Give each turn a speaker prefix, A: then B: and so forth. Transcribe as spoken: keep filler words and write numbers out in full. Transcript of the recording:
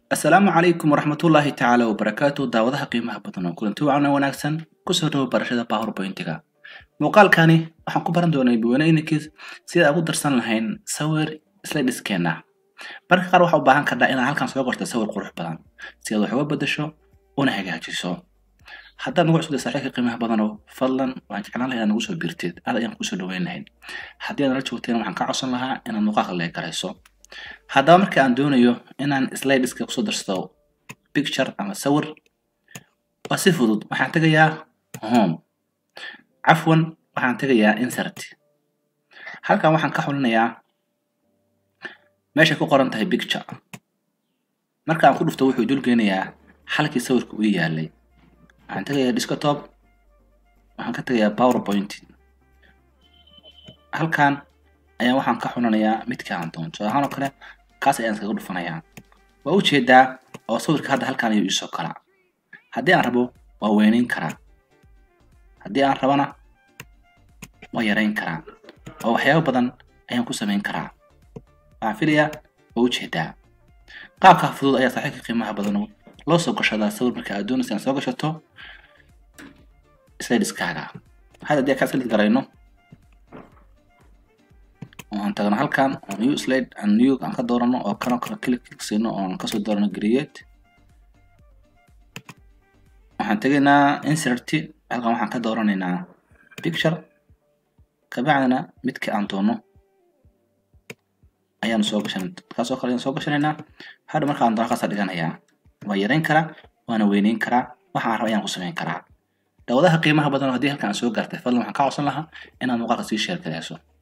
A: السلام عليكم ورحمة الله تعالى وبركاته دعوة قيمة بدنا كلنتو عنا وناكسن كسروا برشة باوربوينتك muuqaal kani waxaan ku baran doonaa biwanayninkii sida ugu darsan lahayn sawir slide scanner marka qaar waxa u baahan kartaa inaad halkan soo qorto sawir qurux badan si aad wax uga bedesho una hagaajiso haddii aad nagu cusub saaxiibka qiimaha badan oo fadlan waan jeclaan lahaa inaad nagu soo biirtid aad ayaan ku soo dhaweyn lahayn haddii aad la joogteen waxaan ka codsan lahaa inaad muuqaalka la garayso haddaba marka aan doonayo inaan slideska ku soo darsado picture ama sawir waa si fudud waxaan tagayaa home عفواً waxaan tagayaa insert halkan waxaan ka xulinayaa meesha ku qoran tahay picture marka aan ku dhufto wuxuu dul geenayaa halkii sawirku uu yaalay waxaan tagayaa desktop waxaan ka tagayaa powerpoint halkan ayaa waxaan ka xulinayaa midka aan doonto ahaan oo kale kaas ayaan iskaga dhufanayaa waa u jeedaa oo sawirka hadda halkan ayuu isoo kala haddii aan rabo waa weynayn karaa haddii aan rabana waa yarayn karaa oo waxyaabo badan ayaan ku samayn karaa waxaan filayaa waa u jeedaa qaabka fudud ayaa saaxiibka qiimaha badan loo soo gashadaa sawir marka aad doonayso inaad soo gashato slideskaaga hadda haddii aan ka slide garayno oo aan tagno halkan oo new slide and new aan ka doorano oo kana kala click siino oo aan kasoo doorano create waxaan tagaynaa insert halkan waxaan ka dooranaynaa picture kabacdina midka aan doono ayaan soo gashan kaas oo kale ayaan soo gashanaynaa hadda marka aan doono kaas dhiganayaa waa yarayn karaa waana weynayn karaa waxa aan rabo ayaan ku samayn karaa dawadaha qiimaha badan haddii halkan aan soo gaartay fadlan waxaan ka codsan lahaa inaad muuqaalka sii share garayso